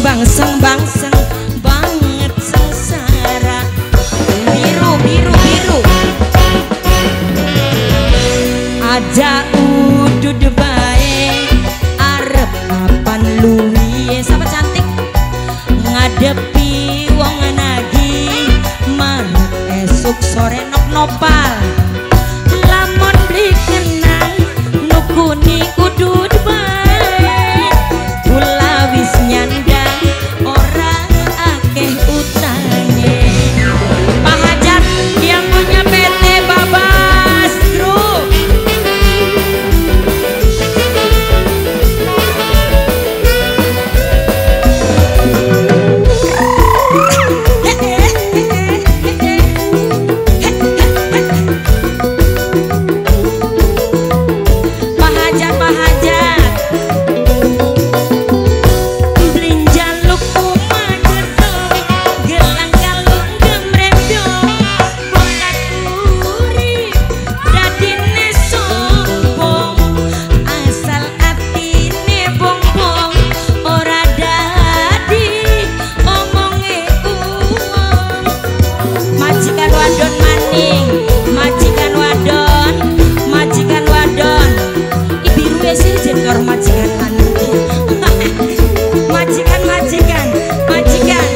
bangseng bangseng banget sengsara. Biru biru biru aja udud bae arep kapan luwihe sama cantik ngadepi wong nagih manut esuk sore nok nopal lamun beli kenang nukuni udud bae kula wis nyandang ora akeh utange. Pak Hajat yang punya PT Babas Group. Pak Hajat, Pak Hajat blin jaluk umah gedong gelang kalung gemrembong bolat urip dadine sombong asal atine bongbong ora dadi omonge uwong. Majikan wadon maning majikan wadon majikan wadon ibiru wis jen karo majikan lanang majikan majikan majikan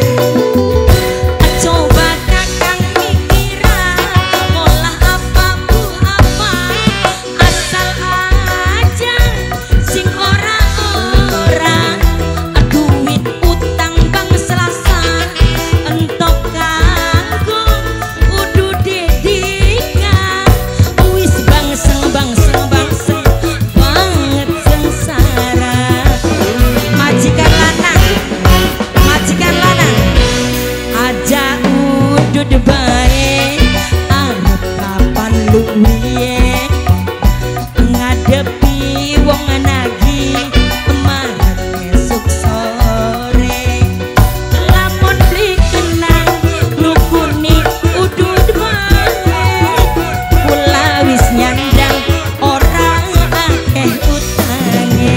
coba kakang mikiran ngolah apa bu apa asal aja sing ora duit utang bang selasa entok kanggo kudu dedikan wis bangseng bangseng bangseng banget sengsara. Majikan lanang aja udud bae arep kapan luwihe ngadepi wong nagih maret esuk sore lamun beli kenang nukuni udud bae kula wis nyandang ora akeh utange.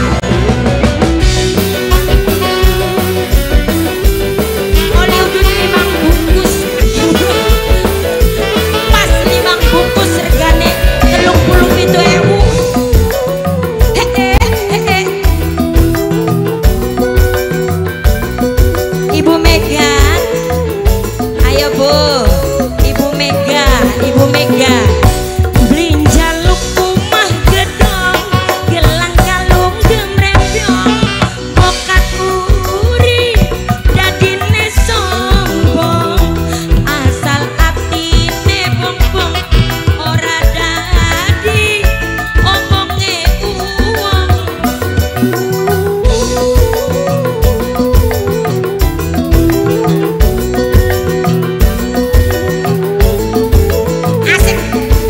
Oli udud 5 bungkus pas 5 bungkus regane 37.000. Ibu Mega, ayo Bu, Ibu Mega, Ibu Mega. Blin jaluk umah gedong, gelang kalung gemrembong, bokat urip dadine sombong, asal atine bongbong, ora dadi omonge uwong. Asik.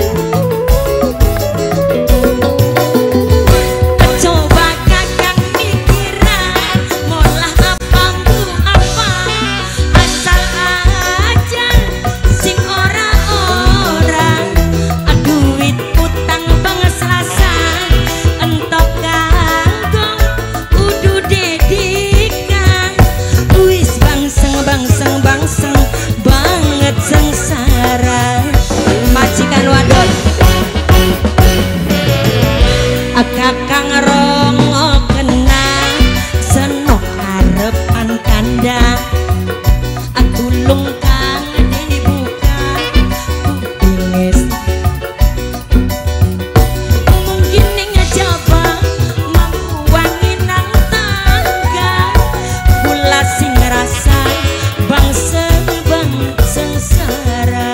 Coba kakang mikiran ngolah apa bu apa asal aja sing ora duit utang bang selasa entok kanggo kudu dedikan wis bangseng bangseng bangseng banget sengsara. Majikan wadon kakang rongo kena senok arepan kandang tulung kang dibuka kupinges mungkin ning jaba mampu wangi nang tangga kula sing ngrasa bangseng bang sengsara.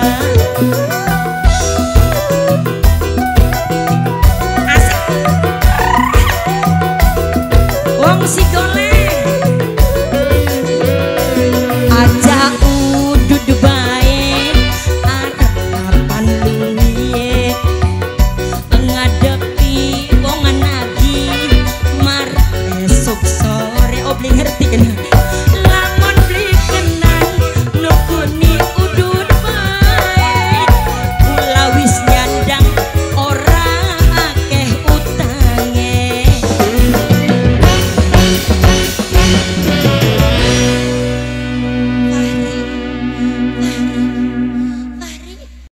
Asik. Wong si golek